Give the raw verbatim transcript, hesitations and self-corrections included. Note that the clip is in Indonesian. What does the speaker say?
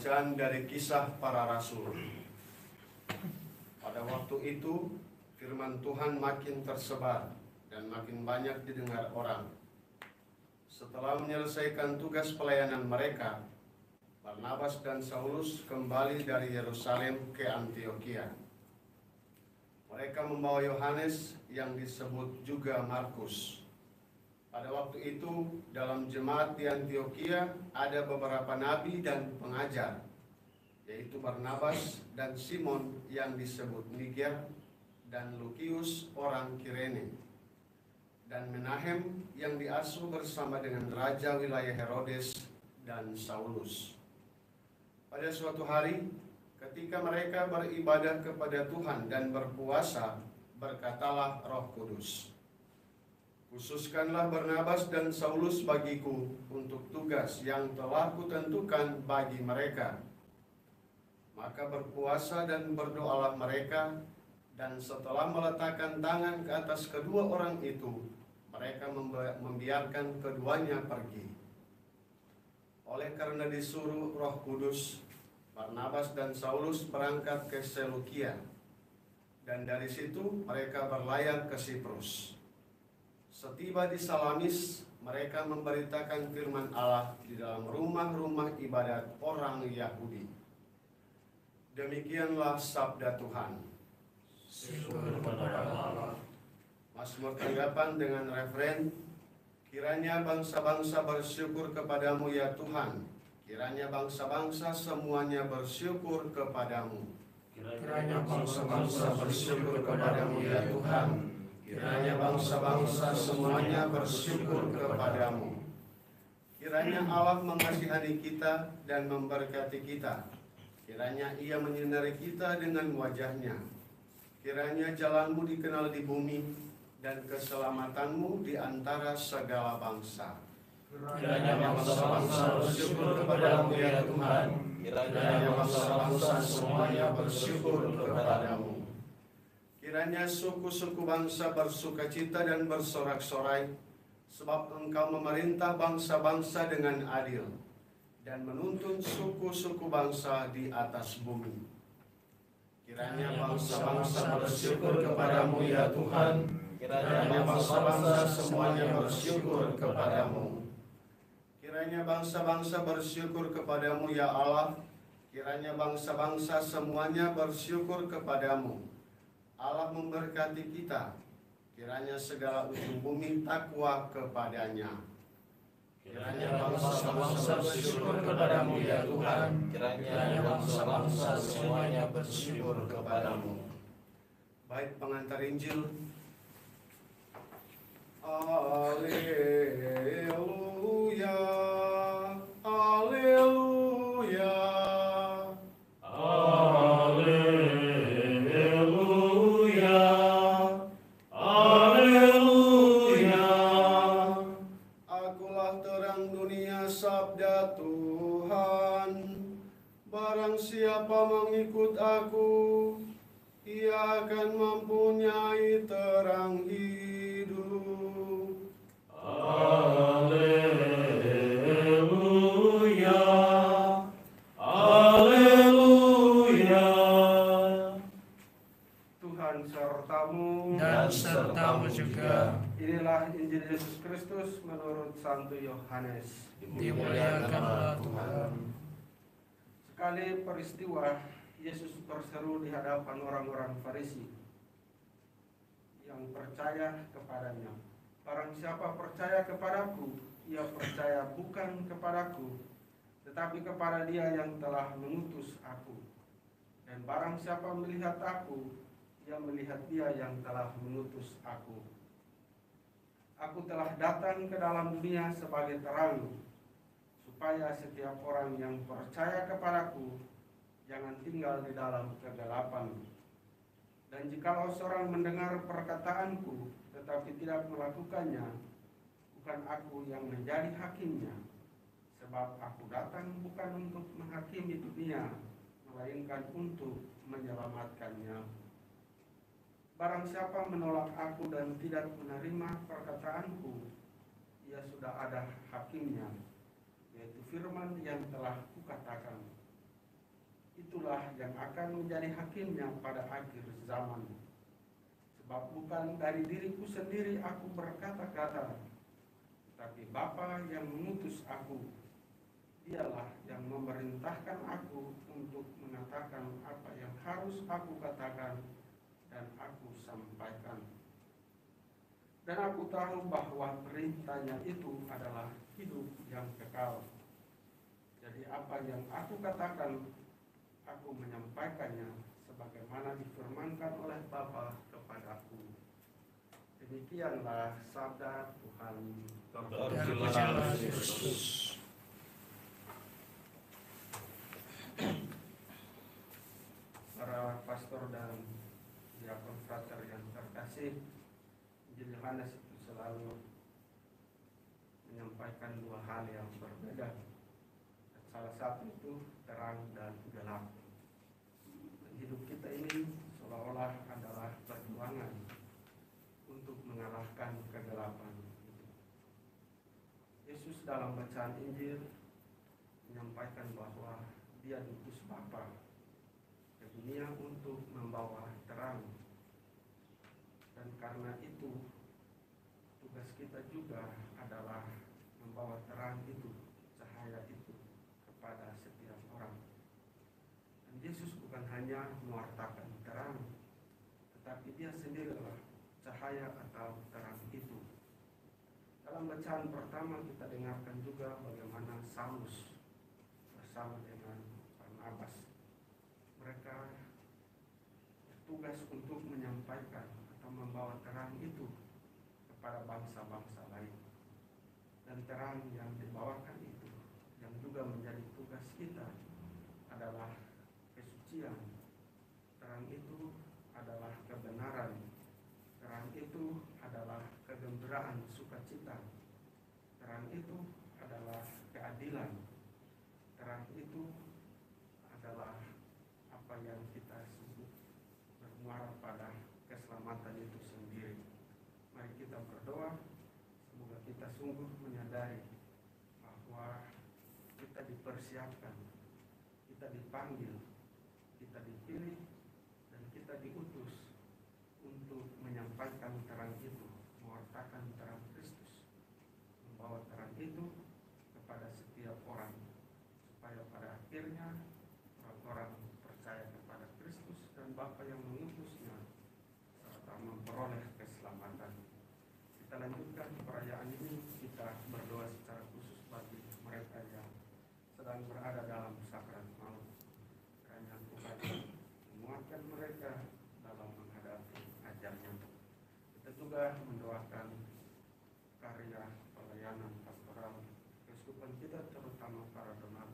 Bacaan dari Kisah Para Rasul. Pada waktu itu, firman Tuhan makin tersebar dan makin banyak didengar orang. Setelah menyelesaikan tugas pelayanan mereka, Barnabas dan Saulus kembali dari Yerusalem ke Antiokhia. Mereka membawa Yohanes yang disebut juga Markus. Pada waktu itu, dalam jemaat di Antiokhia ada beberapa nabi dan pengajar, yaitu Barnabas dan Simon yang disebut Niger, dan Lukius orang Kirene, dan Menahem yang diasuh bersama dengan raja wilayah Herodes dan Saulus. Pada suatu hari, ketika mereka beribadah kepada Tuhan dan berpuasa, berkatalah Roh Kudus, "Khususkanlah Barnabas dan Saulus bagiku untuk tugas yang telah kutentukan bagi mereka." Maka berpuasa dan berdoalah mereka, dan setelah meletakkan tangan ke atas kedua orang itu, mereka membiarkan keduanya pergi. Oleh karena disuruh Roh Kudus, Barnabas dan Saulus berangkat ke Selukia, dan dari situ mereka berlayar ke Siprus. Setiba di Salamis, mereka memberitakan firman Allah di dalam rumah-rumah ibadat orang Yahudi. Demikianlah sabda Tuhan. Syukur kepada Allah. Mazmur tanggapan dengan referen, "Kiranya bangsa-bangsa bersyukur kepadamu ya Tuhan, kiranya bangsa-bangsa semuanya bersyukur kepadamu." Kiranya bangsa-bangsa bersyukur kepadamu ya Tuhan, Kiranya bangsa-bangsa semuanya bersyukur kepadamu. Kiranya Allah mengasihani kita dan memberkati kita. Kiranya Ia menyinari kita dengan wajah-Nya. Kiranya jalanmu dikenal di bumi dan keselamatanmu di antara segala bangsa. Kiranya bangsa-bangsa bersyukur kepadamu ya Tuhan, kiranya bangsa-bangsa semuanya bersyukur kepadamu. Kiranya suku-suku bangsa bersukacita dan bersorak-sorai, sebab Engkau memerintah bangsa-bangsa dengan adil dan menuntun suku-suku bangsa di atas bumi. Kiranya bangsa-bangsa bersyukur kepadamu ya Tuhan, kiranya bangsa-bangsa semuanya bersyukur kepadamu. Kiranya bangsa-bangsa bersyukur kepadamu ya Allah, kiranya bangsa-bangsa semuanya bersyukur kepadamu. Allah memberkati kita, kiranya segala ujung bumi takwa kepadanya. Kiranya bangsa-bangsa bersyukur kepadamu ya Tuhan, kiranya bangsa-bangsa semuanya bersyukur kepadamu. Baik pengantar Injil. Haleluya, haleluya, haleluya, haleluya. Akulah terang dunia, sabda Tuhan. Barang siapa mengikut aku, ia akan mempunyai terang hidup. Haleluya, haleluya. Tuhan sertamu dan sertamu juga. Inilah Injil Yesus Kristus menurut Santo Yohanes. Dimuliakanlah Tuhan. Sekali peristiwa, Yesus berseru di hadapan orang-orang Farisi yang percaya kepadanya, "Barang siapa percaya kepadaku, ia percaya bukan kepadaku, tetapi kepada Dia yang telah mengutus aku. Dan barang siapa melihat aku, ia melihat Dia yang telah mengutus aku. Aku telah datang ke dalam dunia sebagai terang, supaya setiap orang yang percaya kepadaku jangan tinggal di dalam kegelapan. Dan jikalau seorang mendengar perkataanku tetapi tidak melakukannya, bukan aku yang menjadi hakimnya, sebab aku datang bukan untuk menghakimi dunia, melainkan untuk menyelamatkannya. Barang siapa menolak aku dan tidak menerima perkataanku, ia sudah ada hakimnya, yaitu firman yang telah kukatakan. itulah yang akan menjadi hakimnya pada akhir zaman. Sebab bukan dari diriku sendiri aku berkata-kata, tapi Bapa yang mengutus aku, Dialah yang memerintahkan aku untuk mengatakan apa yang harus aku katakan dan aku sampaikan. Dan aku tahu bahwa perintahnya itu adalah hidup yang kekal. Jadi apa yang aku katakan, aku menyampaikannya sebagaimana difirmankan oleh Bapa kepadaku. Demikianlah sabda Tuhan. Terpujilah Kristus. Para pastor dan diakon frater yang terkasih, Injil Yohanes itu selalu menyampaikan dua hal yang berbeda. Salah satu itu terang dan gelap. Dan hidup kita ini seolah-olah adalah perjuangan untuk mengalahkan kegelapan. Yesus dalam bacaan Injil menyampaikan bahwa Dia diutus Bapa ke dunia untuk membawa terang. Dan karena itu tugas kita juga adalah membawa terang itu, cahaya itu kepada setiap orang. Dan Yesus bukan hanya mewartakan terang, tetapi Dia sendirilah cahaya atau terang itu. Dalam bacaan pertama kita dengarkan juga bagaimana Saulus bersama dengan Barnabas, mereka bertugas untuk menyampaikan atau membawa terang itu kepada bangsa-bangsa lain. Dan terang yang dibawakan itu, yang juga menjadi tugas kita, adalah kesucian. Terang itu adalah kebenaran. Terang itu adalah kegembiraan, sukacita. Terang itu adalah keadilan. Terang itu adalah apa yang kita sebut bermuara pada keselamatan itu sendiri. Mari kita berdoa, semoga kita sungguh menyadari bahwa kita dipersiapkan, kita dipanggil, kita dipilih, dan kita diutus untuk menyampaikan terang itu, mewartakan terang Kristus, membawa terang itu kepada setiap orang, supaya pada akhirnya orang-orang percaya kepada Kristus dan Bapa yang mengutusnya serta memperoleh keselamatan. Kita lanjutkan perayaan ini, kita berdoa secara khusus bagi mereka yang sedang berada dalam sakrat maut. Kiranya Tuhan menguatkan mereka dalam menghadapi ajalnya. Kita juga mendoakan karya pelayanan pastoral keuskupan kita, terutama para donatur